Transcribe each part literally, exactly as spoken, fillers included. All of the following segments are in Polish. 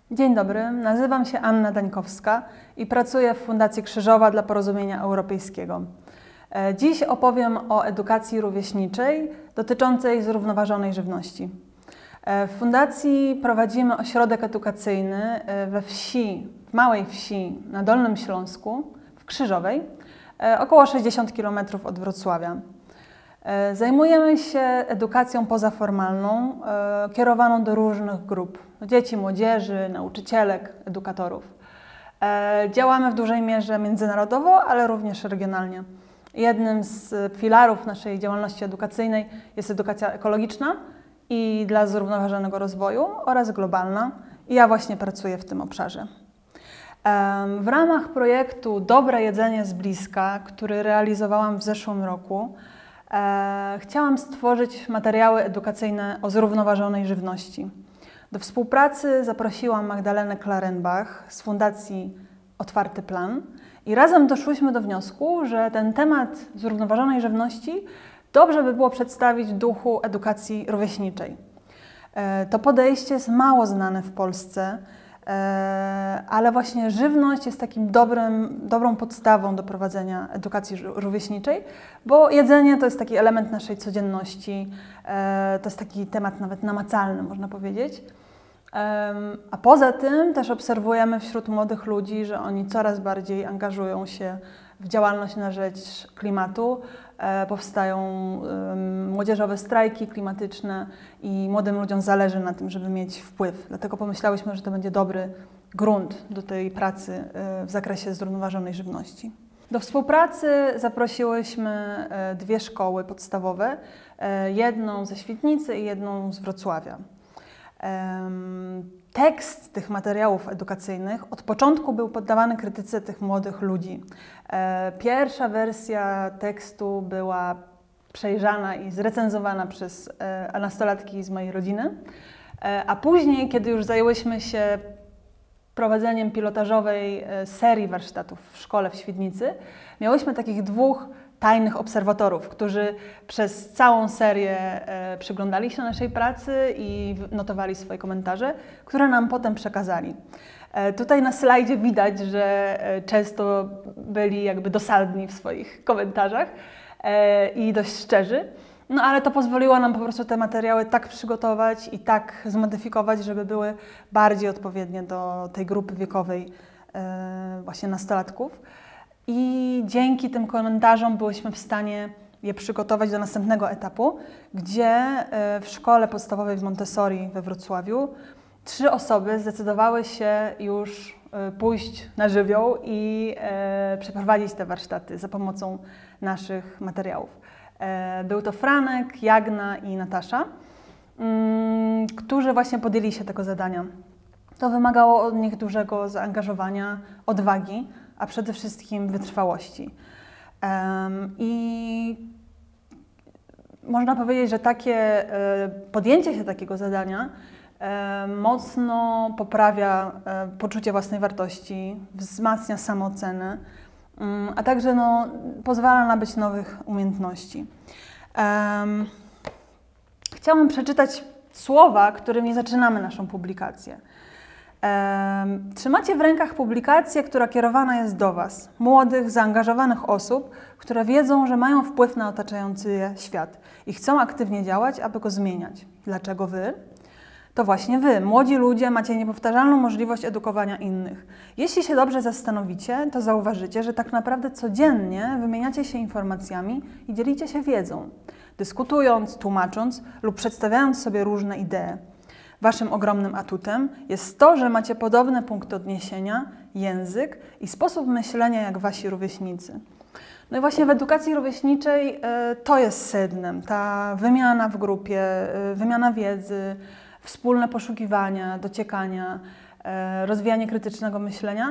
Dzień dobry, nazywam się Anna Dańkowska i pracuję w Fundacji Krzyżowa dla Porozumienia Europejskiego. Dziś opowiem o edukacji rówieśniczej dotyczącej zrównoważonej żywności. W Fundacji prowadzimy ośrodek edukacyjny we wsi, w małej wsi na Dolnym Śląsku, w Krzyżowej, około sześćdziesiąt kilometrów od Wrocławia. Zajmujemy się edukacją pozaformalną, kierowaną do różnych grup, do dzieci, młodzieży, nauczycielek, edukatorów. Działamy w dużej mierze międzynarodowo, ale również regionalnie. Jednym z filarów naszej działalności edukacyjnej jest edukacja ekologiczna i dla zrównoważonego rozwoju oraz globalna. I ja właśnie pracuję w tym obszarze. W ramach projektu Dobre jedzenie z bliska, który realizowałam w zeszłym roku, E, chciałam stworzyć materiały edukacyjne o zrównoważonej żywności. Do współpracy zaprosiłam Magdalenę Klarenbach z Fundacji Otwarty Plan i razem doszłyśmy do wniosku, że ten temat zrównoważonej żywności dobrze by było przedstawić w duchu edukacji rówieśniczej. E, to podejście jest mało znane w Polsce, ale właśnie żywność jest takim dobrym, dobrą podstawą do prowadzenia edukacji rówieśniczej, bo jedzenie to jest taki element naszej codzienności, to jest taki temat nawet namacalny, można powiedzieć. A poza tym też obserwujemy wśród młodych ludzi, że oni coraz bardziej angażują się w działalność na rzecz klimatu. Powstają młodzieżowe strajki klimatyczne i młodym ludziom zależy na tym, żeby mieć wpływ. Dlatego pomyślałyśmy, że to będzie dobry grunt do tej pracy w zakresie zrównoważonej żywności. Do współpracy zaprosiłyśmy dwie szkoły podstawowe, jedną ze Świdnicy i jedną z Wrocławia. Tekst tych materiałów edukacyjnych od początku był poddawany krytyce tych młodych ludzi. Pierwsza wersja tekstu była przejrzana i zrecenzowana przez nastolatki z mojej rodziny, a później, kiedy już zajęłyśmy się prowadzeniem pilotażowej serii warsztatów w szkole w Świdnicy, miałyśmy takich dwóch tajnych obserwatorów, którzy przez całą serię e, przyglądali się naszej pracy i notowali swoje komentarze, które nam potem przekazali. E, tutaj na slajdzie widać, że e, często byli jakby dosadni w swoich komentarzach e, i dość szczerzy, no ale to pozwoliło nam po prostu te materiały tak przygotować i tak zmodyfikować, żeby były bardziej odpowiednie do tej grupy wiekowej e, właśnie nastolatków. I dzięki tym komentarzom byliśmy w stanie je przygotować do następnego etapu, gdzie w szkole podstawowej w Montessori we Wrocławiu trzy osoby zdecydowały się już pójść na żywioł i przeprowadzić te warsztaty za pomocą naszych materiałów. Był to Franek, Jagna i Natasza, którzy właśnie podjęli się tego zadania. To wymagało od nich dużego zaangażowania, odwagi, a przede wszystkim wytrwałości. Um, I można powiedzieć, że takie podjęcie się takiego zadania mocno poprawia poczucie własnej wartości, wzmacnia samoocenę, a także no, pozwala nabyć nowych umiejętności. Um, chciałam przeczytać słowa, którymi zaczynamy naszą publikację. Trzymacie w rękach publikację, która kierowana jest do Was, młodych, zaangażowanych osób, które wiedzą, że mają wpływ na otaczający je świat i chcą aktywnie działać, aby go zmieniać. Dlaczego Wy? To właśnie Wy, młodzi ludzie, macie niepowtarzalną możliwość edukowania innych. Jeśli się dobrze zastanowicie, to zauważycie, że tak naprawdę codziennie wymieniacie się informacjami i dzielicie się wiedzą, dyskutując, tłumacząc lub przedstawiając sobie różne idee. Waszym ogromnym atutem jest to, że macie podobne punkty odniesienia, język i sposób myślenia jak wasi rówieśnicy. No i właśnie w edukacji rówieśniczej y, to jest sednem, ta wymiana w grupie, y, wymiana wiedzy, wspólne poszukiwania, dociekania, y, rozwijanie krytycznego myślenia.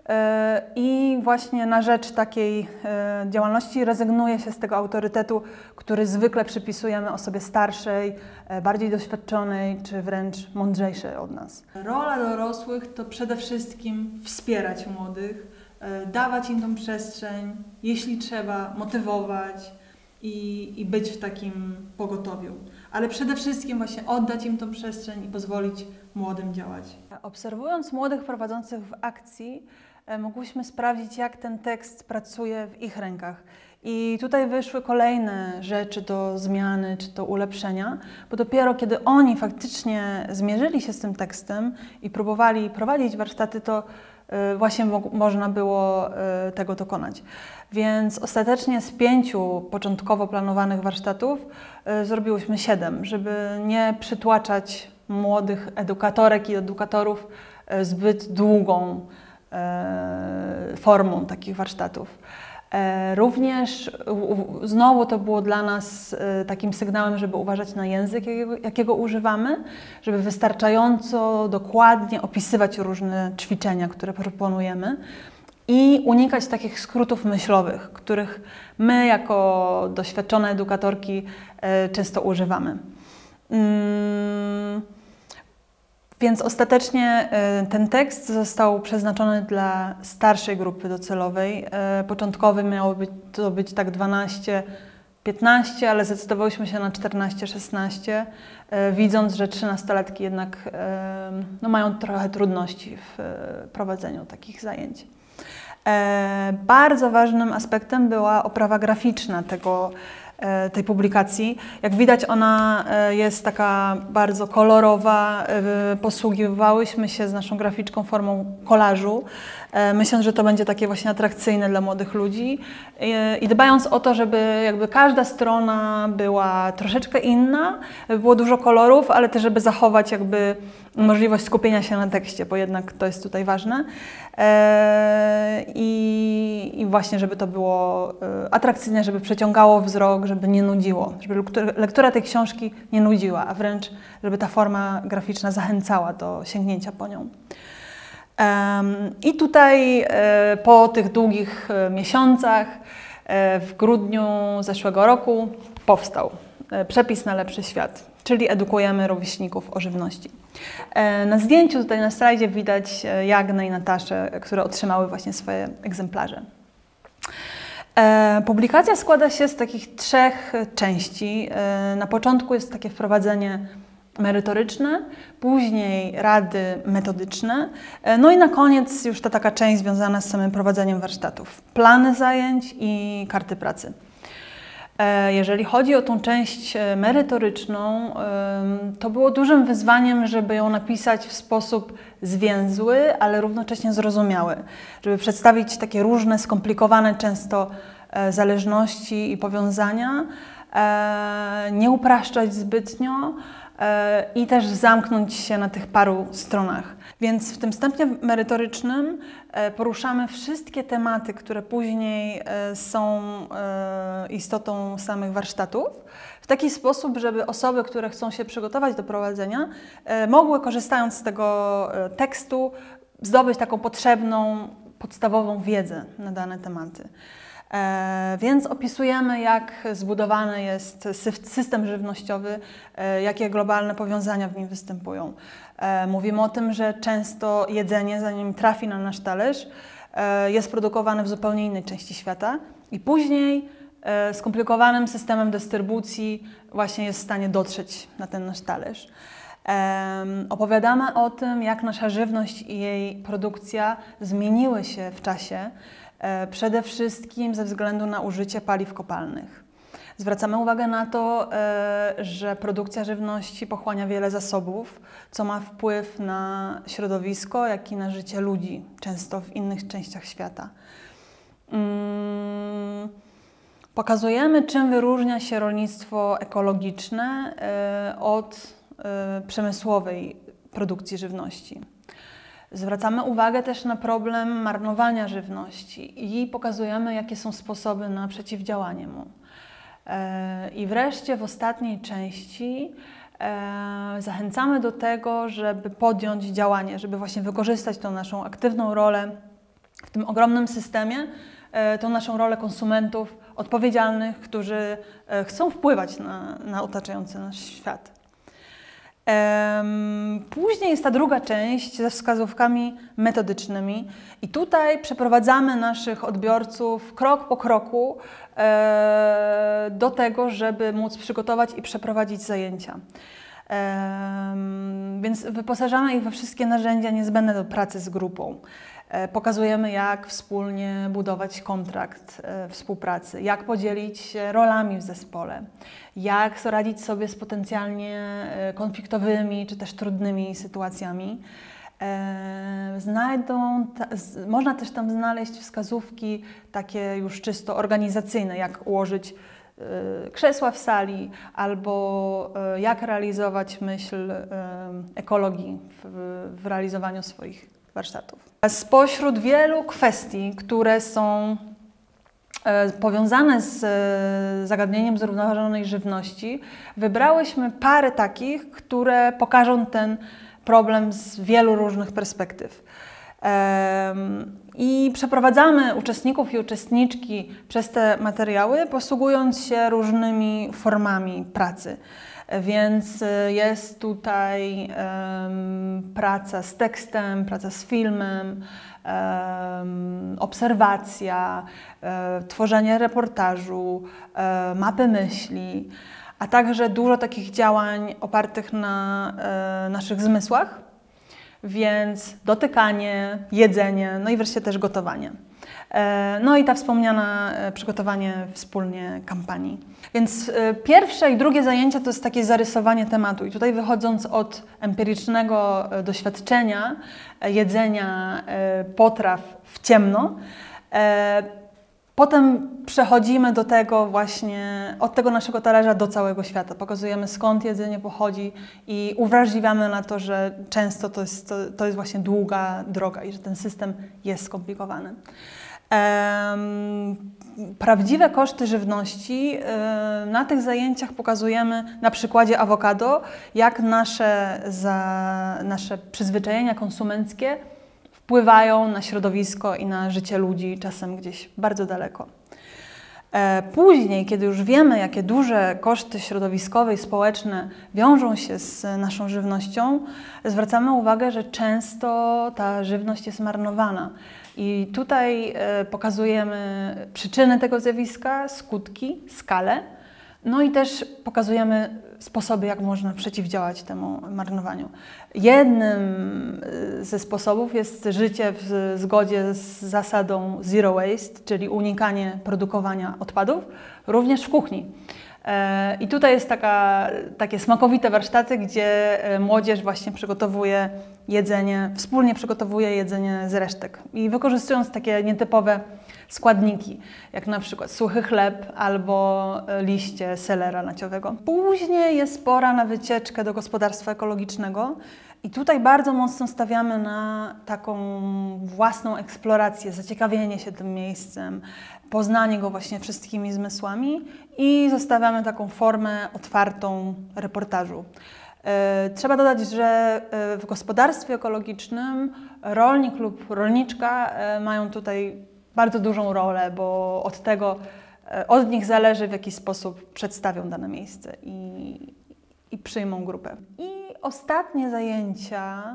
I właśnie na rzecz takiej działalności rezygnuje się z tego autorytetu, który zwykle przypisujemy osobie starszej, bardziej doświadczonej czy wręcz mądrzejszej od nas. Rola dorosłych to przede wszystkim wspierać młodych, dawać im tą przestrzeń, jeśli trzeba, motywować i, i być w takim pogotowiu. ale przede wszystkim właśnie oddać im tą przestrzeń i pozwolić młodym działać. Obserwując młodych prowadzących w akcji, mogłyśmy sprawdzić, jak ten tekst pracuje w ich rękach. I tutaj wyszły kolejne rzeczy do zmiany czy do ulepszenia, bo dopiero kiedy oni faktycznie zmierzyli się z tym tekstem i próbowali prowadzić warsztaty, to właśnie można było tego dokonać. Więc ostatecznie z pięciu początkowo planowanych warsztatów zrobiłyśmy siedem, żeby nie przytłaczać młodych edukatorek i edukatorów zbyt długą formą takich warsztatów. Również znowu to było dla nas takim sygnałem, żeby uważać na język, jakiego, jakiego używamy, żeby wystarczająco dokładnie opisywać różne ćwiczenia, które proponujemy i unikać takich skrótów myślowych, których my jako doświadczone edukatorki często używamy. Hmm. Więc ostatecznie ten tekst został przeznaczony dla starszej grupy docelowej. Początkowy miało być, to być tak dwanaście piętnaście, ale zdecydowałyśmy się na czternaście szesnaście, widząc, że trzynastolatki jednak no, mają trochę trudności w prowadzeniu takich zajęć. Bardzo ważnym aspektem była oprawa graficzna tego tej publikacji. Jak widać, ona jest taka bardzo kolorowa. Posługiwałyśmy się z naszą graficzką formą kolażu, myśląc, że to będzie takie właśnie atrakcyjne dla młodych ludzi i dbając o to, żeby jakby każda strona była troszeczkę inna, było dużo kolorów, ale też żeby zachować jakby możliwość skupienia się na tekście, bo jednak to jest tutaj ważne. I, i właśnie, żeby to było atrakcyjne, żeby przyciągało wzrok, żeby nie nudziło, żeby lektura tej książki nie nudziła, a wręcz żeby ta forma graficzna zachęcała do sięgnięcia po nią. I tutaj po tych długich miesiącach w grudniu zeszłego roku powstał Przepis na lepszy świat, czyli edukujemy rówieśników o żywności. Na zdjęciu tutaj na slajdzie widać Jagnę i Nataszę, które otrzymały właśnie swoje egzemplarze. Publikacja składa się z takich trzech części. Na początku jest takie wprowadzenie merytoryczne, później rady metodyczne, no i na koniec już ta taka część związana z samym prowadzeniem warsztatów. Plany zajęć i karty pracy. Jeżeli chodzi o tą część merytoryczną, to było dużym wyzwaniem, żeby ją napisać w sposób zwięzły, ale równocześnie zrozumiały. Żeby przedstawić takie różne, skomplikowane często zależności i powiązania, nie upraszczać zbytnio i też zamknąć się na tych paru stronach. Więc w tym wstępie merytorycznym poruszamy wszystkie tematy, które później są istotą samych warsztatów, w taki sposób, żeby osoby, które chcą się przygotować do prowadzenia, mogły, korzystając z tego tekstu, zdobyć taką potrzebną, podstawową wiedzę na dane tematy. E, więc opisujemy, jak zbudowany jest system żywnościowy, e, jakie globalne powiązania w nim występują. E, mówimy o tym, że często jedzenie, zanim trafi na nasz talerz, e, jest produkowane w zupełnie innej części świata i później e, skomplikowanym systemem dystrybucji właśnie jest w stanie dotrzeć na ten nasz talerz. E, opowiadamy o tym, jak nasza żywność i jej produkcja zmieniły się w czasie, przede wszystkim ze względu na użycie paliw kopalnych. Zwracamy uwagę na to, że produkcja żywności pochłania wiele zasobów, co ma wpływ na środowisko, jak i na życie ludzi, często w innych częściach świata. Pokazujemy, czym wyróżnia się rolnictwo ekologiczne od przemysłowej produkcji żywności. Zwracamy uwagę też na problem marnowania żywności i pokazujemy, jakie są sposoby na przeciwdziałanie mu. I wreszcie w ostatniej części zachęcamy do tego, żeby podjąć działanie, żeby właśnie wykorzystać tą naszą aktywną rolę w tym ogromnym systemie, tą naszą rolę konsumentów odpowiedzialnych, którzy chcą wpływać na, na otaczający nas świat. Później jest ta druga część ze wskazówkami metodycznymi i tutaj przeprowadzamy naszych odbiorców krok po kroku do tego, żeby móc przygotować i przeprowadzić zajęcia. Więc wyposażamy ich we wszystkie narzędzia niezbędne do pracy z grupą. Pokazujemy, jak wspólnie budować kontrakt współpracy, jak podzielić się rolami w zespole, jak radzić sobie z potencjalnie konfliktowymi czy też trudnymi sytuacjami. Znajdą, można też tam znaleźć wskazówki takie już czysto organizacyjne, jak ułożyć krzesła w sali, albo jak realizować myśl ekologii w, w realizowaniu swoich warsztatów. Spośród wielu kwestii, które są powiązane z zagadnieniem zrównoważonej żywności, wybrałyśmy parę takich, które pokażą ten problem z wielu różnych perspektyw. I przeprowadzamy uczestników i uczestniczki przez te materiały, posługując się różnymi formami pracy. Więc jest tutaj um, praca z tekstem, praca z filmem, um, obserwacja, um, tworzenie reportażu, um, mapy myśli, a także dużo takich działań opartych na um, naszych zmysłach, więc dotykanie, jedzenie, no i wreszcie też gotowanie. No i ta wspomniana przygotowanie wspólnie kampanii. Więc pierwsze i drugie zajęcia to jest takie zarysowanie tematu i tutaj wychodząc od empirycznego doświadczenia jedzenia potraw w ciemno, potem przechodzimy do tego właśnie, od tego naszego talerza do całego świata. Pokazujemy, skąd jedzenie pochodzi i uwrażliwiamy na to, że często to jest, to, to jest właśnie długa droga i że ten system jest skomplikowany. Um, prawdziwe koszty żywności um, na tych zajęciach pokazujemy na przykładzie awokado, jak nasze, za, nasze przyzwyczajenia konsumenckie wpływają na środowisko i na życie ludzi, czasem gdzieś bardzo daleko. Później, kiedy już wiemy, jakie duże koszty środowiskowe i społeczne wiążą się z naszą żywnością, zwracamy uwagę, że często ta żywność jest marnowana. I tutaj pokazujemy przyczyny tego zjawiska, skutki, skalę, no i też pokazujemy sposoby, jak można przeciwdziałać temu marnowaniu. Jednym ze sposobów jest życie w zgodzie z zasadą zero waste, czyli unikanie produkowania odpadów, również w kuchni. I tutaj jest taka, takie smakowite warsztaty, gdzie młodzież właśnie przygotowuje jedzenie, wspólnie przygotowuje jedzenie z resztek i wykorzystując takie nietypowe składniki, jak na przykład suchy chleb albo liście selera naciowego. Później jest pora na wycieczkę do gospodarstwa ekologicznego i tutaj bardzo mocno stawiamy na taką własną eksplorację, zaciekawienie się tym miejscem, poznanie go właśnie wszystkimi zmysłami i zostawiamy taką formę otwartą reportażu. Trzeba dodać, że w gospodarstwie ekologicznym rolnik lub rolniczka mają tutaj bardzo dużą rolę, bo od tego, od nich zależy, w jaki sposób przedstawią dane miejsce i, i przyjmą grupę. I ostatnie zajęcia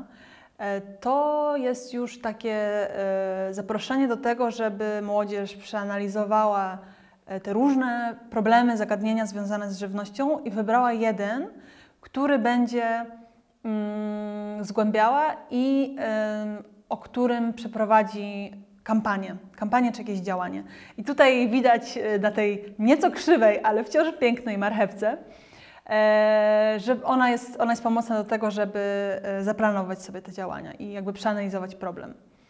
to jest już takie zaproszenie do tego, żeby młodzież przeanalizowała te różne problemy, zagadnienia związane z żywnością i wybrała jeden, który będzie mm, zgłębiała i y, o którym przeprowadzi kampanię, kampanię czy jakieś działanie. I tutaj widać na tej nieco krzywej, ale wciąż pięknej marchewce, e, że ona jest, ona jest pomocna do tego, żeby zaplanować sobie te działania i jakby przeanalizować problem.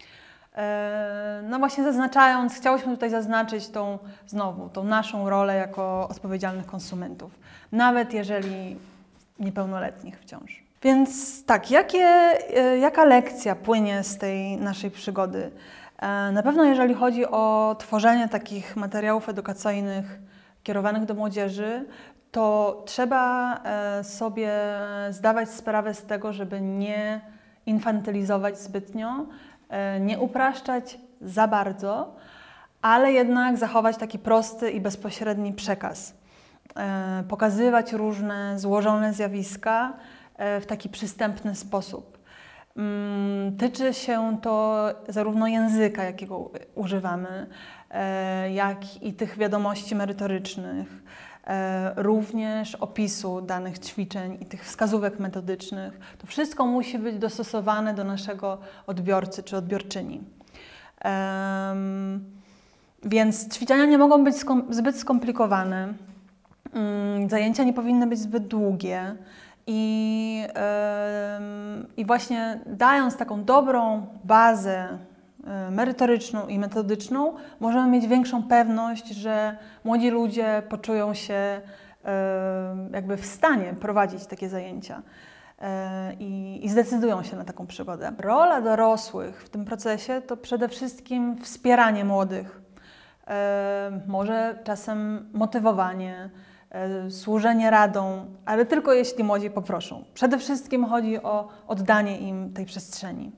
E, no właśnie zaznaczając, chciałyśmy tutaj zaznaczyć tą, znowu, tą naszą rolę jako odpowiedzialnych konsumentów, nawet jeżeli niepełnoletnich wciąż. Więc tak, jakie, jaka lekcja płynie z tej naszej przygody? Na pewno jeżeli chodzi o tworzenie takich materiałów edukacyjnych kierowanych do młodzieży, to trzeba sobie zdawać sprawę z tego, żeby nie infantylizować zbytnio, nie upraszczać za bardzo, ale jednak zachować taki prosty i bezpośredni przekaz. Pokazywać różne złożone zjawiska w taki przystępny sposób. Tyczy się to zarówno języka, jakiego używamy, jak i tych wiadomości merytorycznych, również opisu danych ćwiczeń i tych wskazówek metodycznych. To wszystko musi być dostosowane do naszego odbiorcy czy odbiorczyni. Więc ćwiczenia nie mogą być skom- zbyt skomplikowane, zajęcia nie powinny być zbyt długie i, i właśnie dając taką dobrą bazę merytoryczną i metodyczną, możemy mieć większą pewność, że młodzi ludzie poczują się jakby w stanie prowadzić takie zajęcia i, i zdecydują się na taką przygodę. Rola dorosłych w tym procesie to przede wszystkim wspieranie młodych, może czasem motywowanie, służenie radą, ale tylko jeśli młodzi poproszą. Przede wszystkim chodzi o oddanie im tej przestrzeni.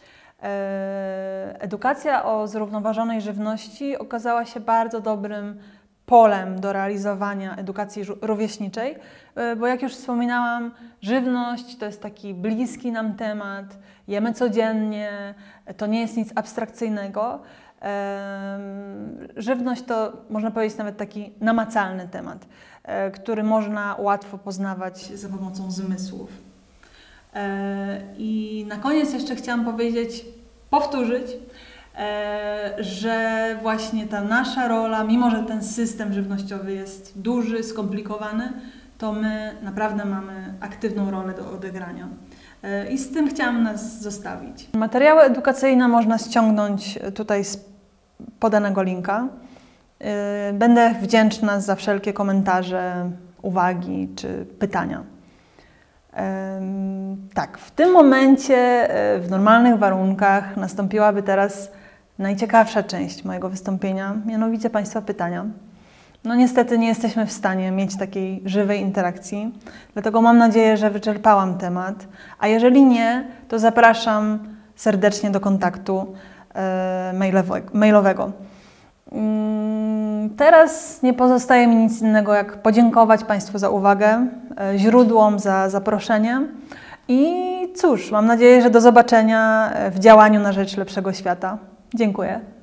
Edukacja o zrównoważonej żywności okazała się bardzo dobrym polem do realizowania edukacji rówieśniczej, bo jak już wspominałam, żywność to jest taki bliski nam temat, jemy codziennie, to nie jest nic abstrakcyjnego. Żywność to, można powiedzieć, nawet taki namacalny temat, który można łatwo poznawać za pomocą zmysłów. I na koniec jeszcze chciałam powiedzieć, powtórzyć, że właśnie ta nasza rola, mimo że ten system żywnościowy jest duży, skomplikowany, to my naprawdę mamy aktywną rolę do odegrania. I z tym chciałam nas zostawić. Materiały edukacyjne można ściągnąć tutaj z podanego linka. Będę wdzięczna za wszelkie komentarze, uwagi czy pytania. Tak, w tym momencie, w normalnych warunkach nastąpiłaby teraz najciekawsza część mojego wystąpienia, mianowicie Państwa pytania. No niestety nie jesteśmy w stanie mieć takiej żywej interakcji, dlatego mam nadzieję, że wyczerpałam temat, a jeżeli nie, to zapraszam serdecznie do kontaktu mailowego. Teraz nie pozostaje mi nic innego, jak podziękować Państwu za uwagę, źródłom za zaproszenie i cóż, mam nadzieję, że do zobaczenia w działaniu na rzecz lepszego świata. Dziękuję.